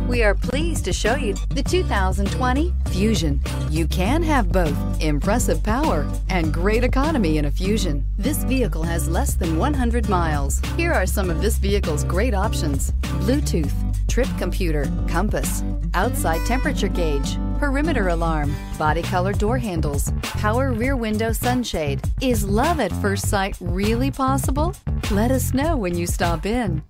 We are pleased to show you the 2020 Fusion. You can have both impressive power and great economy in a Fusion. This vehicle has less than 100 miles. Here are some of this vehicle's great options: Bluetooth, trip computer, compass, outside temperature gauge, perimeter alarm, body color door handles, power rear window sunshade. Is love at first sight really possible? Let us know when you stop in.